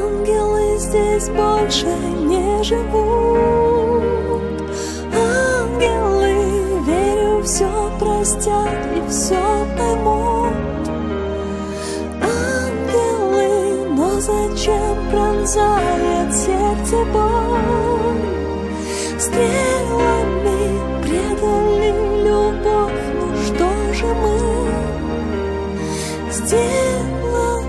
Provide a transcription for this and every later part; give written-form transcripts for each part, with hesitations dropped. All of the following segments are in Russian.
Ангелы здесь больше не живут. Ангелы, верю, все простят и все поймут. Ангелы, но зачем пронзает сердце боль? Стрелами предали любовь, ну что же мы сделали?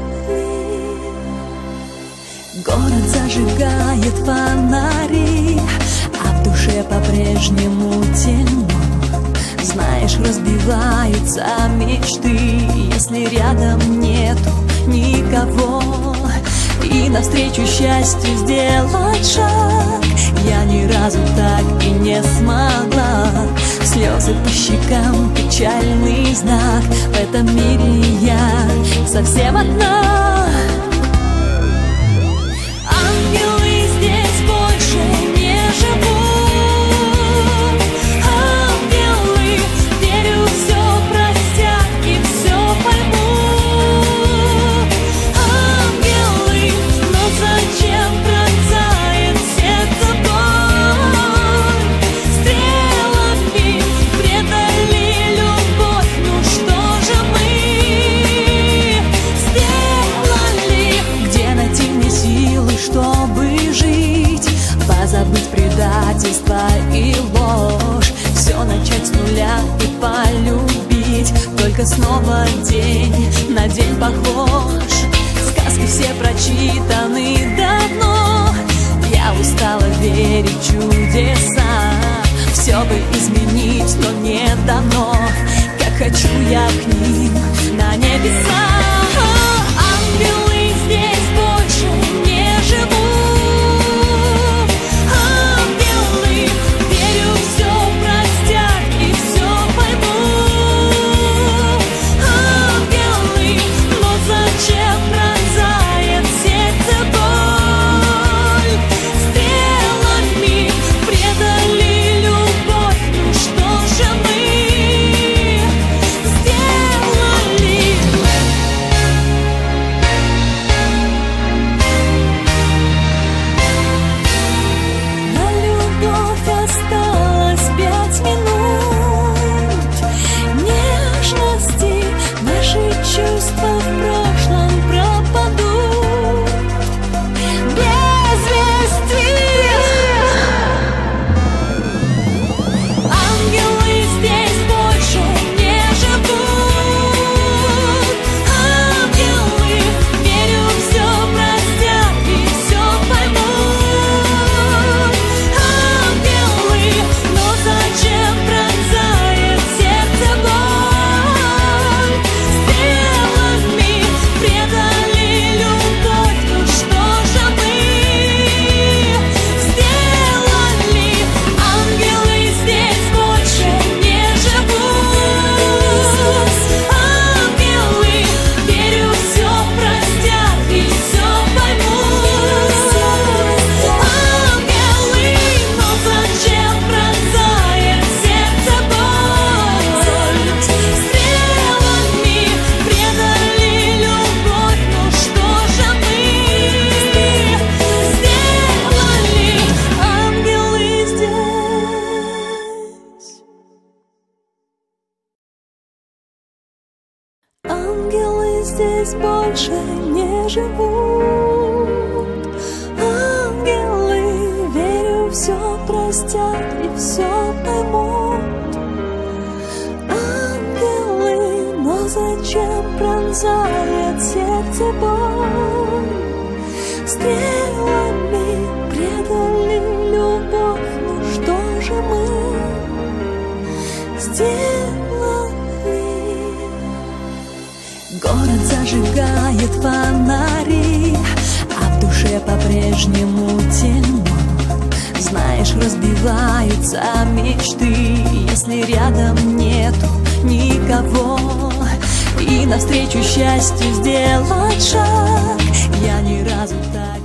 Город зажигает фонари, а в душе по-прежнему темно. Знаешь, разбиваются мечты, если рядом нету никого. И навстречу счастью сделать шаг я ни разу так и не смогла. Слезы по щекам, печальный знак. В этом мире я совсем одна. Ангелы здесь больше не живут. Ангелы, верю, все простят и все поймут. Ангелы, но зачем пронзает сердце боль? Стрелами предали любовь, ну что же мы сделали? Где найти мне силы, чтобы жить? Позабыть предательство и ложь, все начать с нуля и полюбить. Только снова день на день похож. Сказки все прочитаны давно. Я устала верить в чудеса. Все бы изменить, но не дано. Как хочу я к ним на небеса. Ангелы здесь больше не живут. Ангелы, верю, все простят и все поймут. Ангелы, но зачем пронзает сердце боль? Стрелами предали любовь, ну что же мы сделали? На любовь осталось 5 минут. Нежности, наши чувства в прошлом пропадут без вести. Ангелы здесь больше не живут. Ангелы, верю, все простят и все поймут. Ангелы, но зачем пронзает сердце боль? Стрелами предали любовь, ну что же мы сделали? Ангелы здесь больше не живут. Ангелы, верю, все простят и все поймут. Ангелы, но зачем пронзает сердце боль? Стрелами предали любовь, ну что же мы сделали? Ангелы здесь. Ангелы здесь больше не живут. Ангелы, верю, все простят и все поймут. Ангелы, но зачем пронзает сердце боль? Стрелами предали любовь, ну что же мы сделали? Город зажигает фонари, а в душе по-прежнему темно. Знаешь, разбиваются мечты, если рядом нету никого. И навстречу счастью сделать шаг я ни разу так